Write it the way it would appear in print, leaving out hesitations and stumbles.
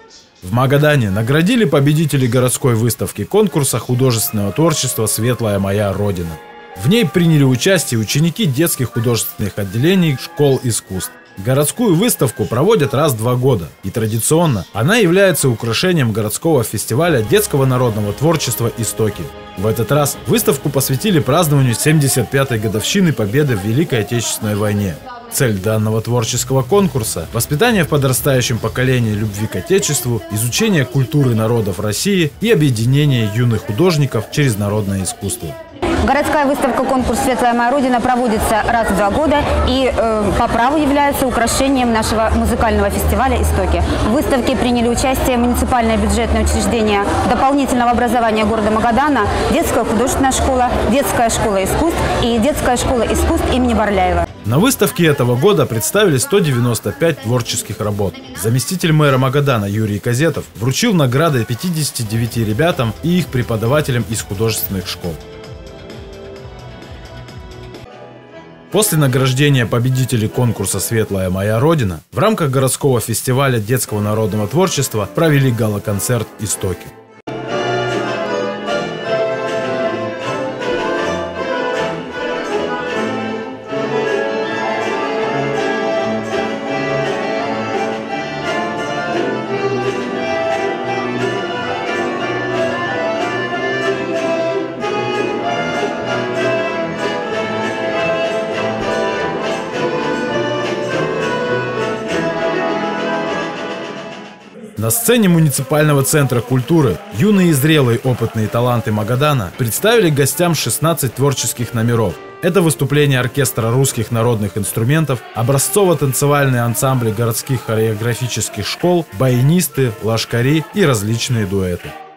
В Магадане наградили победителей городской выставки конкурса художественного творчества «Светлая моя Родина». В ней приняли участие ученики детских художественных отделений школ искусств. Городскую выставку проводят раз в 2 года, и традиционно она является украшением городского фестиваля детского народного творчества «Истоки». В этот раз выставку посвятили празднованию 75-й годовщины победы в Великой Отечественной войне. Цель данного творческого конкурса – воспитание в подрастающем поколении любви к Отечеству, изучение культуры народов России и объединение юных художников через народное искусство. Городская выставка-конкурс «Светлая моя Родина» проводится раз в 2 года и по праву является украшением нашего музыкального фестиваля «Истоки». В выставке приняли участие муниципальное бюджетное учреждение дополнительного образования города Магадана, детская художественная школа, детская школа искусств и детская школа искусств имени Варляева. На выставке этого года представили 195 творческих работ. Заместитель мэра Магадана Юрий Казетов вручил награды 59 ребятам и их преподавателям из художественных школ. После награждения победителей конкурса «Светлая моя Родина» в рамках городского фестиваля детского народного творчества провели гала-концерт «Истоки». На сцене муниципального центра культуры юные и зрелые опытные таланты Магадана представили гостям 16 творческих номеров. Это выступления оркестра русских народных инструментов, образцово-танцевальные ансамбли городских хореографических школ, баянисты, лашкари и различные дуэты.